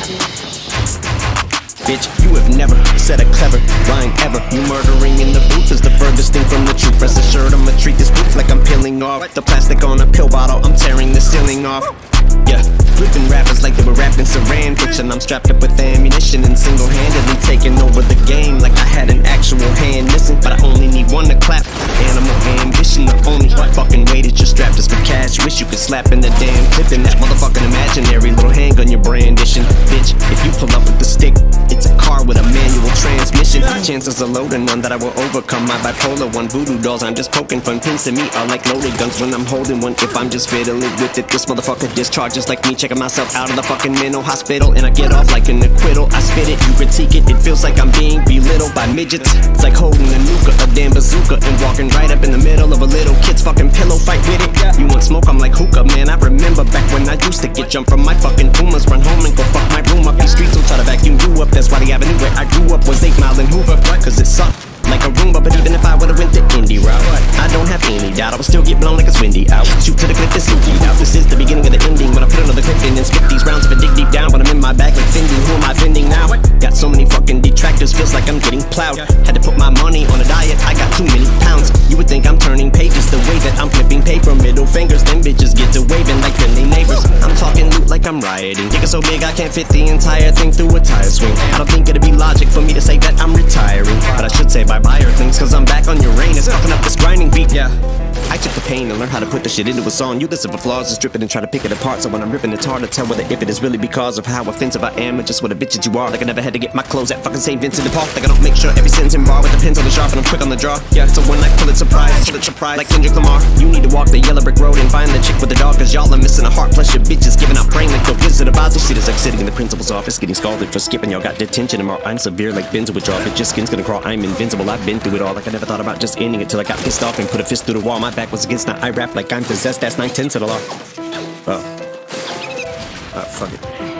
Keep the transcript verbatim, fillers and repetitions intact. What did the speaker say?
Bitch, you have never said a clever line ever. You murdering in the booth is the furthest thing from the truth. Rest assured I'ma treat this booth like I'm peeling off the plastic on a pill bottle. I'm tearing the ceiling off. Yeah, flipping rappers like they were rapping saran, bitch, and I'm strapped up with ammunition and single-handedly taking over the game like I had an actual hand missing. But I only need one to clap. Animal ambition, the only fucking way that you're strapped is for cash. Wish you could slap in the damn clip in that motherfucking imaginary little handgun you're brandishing. Bitch, if you pull up with the stick, it's a car with a manual transmission. Chances are low to none that I will overcome my bipolar one. Voodoo dolls I'm just poking fun. Pins to me are like loaded guns when I'm holding one. If I'm just fiddling with it, this motherfucker discharges like me checking myself out of the fucking mental hospital, and I get off like an acquittal. I spit it, you critique it, it feels like I'm being belittled by midgets. It's like holding a nuka, a damn bazooka, and walking right up in the middle of a little kid's fucking pillow fight with it. You want smoke, I'm like hookah, man. I remember back when I used to get jumped from my fucking Pumas. Run home and go fuck my room up. These streets will try to vacuum you up. That's why the avenue where I grew up was eight Mile and Hoover. Cause it sucked like a Roomba, but even if I would've went the indie route, I don't have any doubt I would still get blown like it's windy out. Shoot to the clip that's emptied out. This is the beginning of the ending when I put another clip in and spit these rounds. If I dig deep down, but I'm in my bag like Fendi. Who am I vending now? Got so many fucking detractors, feels like I'm getting plowed. Had to put my money on a diet, I got too many pounds. You would think I'm turning pages the way that I'm flipping paper. Middle fingers, them bitches get to waving like friendly neighbors. I'm talking loot like I'm rioting. Dick is so big I can't fit the entire thing through a tire swing. I don't think it'd be logic for me to say that I'm retiring, but I should say bye-bye or things, cause I'm back on Uranus, fucking up this grinding beat. Yeah, I took the pain and learned how to put the shit into a song. You listen for flaws and strip it and try to pick it apart. So when I'm ripping, it's hard to tell whether if it is really because of how offensive I am or just what a bitch that you are. Like I never had to get my clothes at fucking Saint Vincent de Paul. Like I don't make sure every sentence in bar with the pins on the sharp and I'm quick on the draw. Yeah, so when I pull it surprise, pull it surprise like Kendrick Lamar. You need to walk the yellow brick road and find the chick with the dog, cause y'all are missing a heart. Plus your bitches giving out praying like the Wizard of Oz. This shit is like sitting in the principal's office getting scalded for skipping. Y'all got detention tomorrow. I'm severe like Benzo withdrawal, but your skin's gonna crawl. I'm invincible, I've been through it all. Like I never thought about just ending it till I got pissed off and put a fist through the wall. My back was against, now I rap like I'm possessed. That's nine tenths of the law. Oh. Uh, fuck it.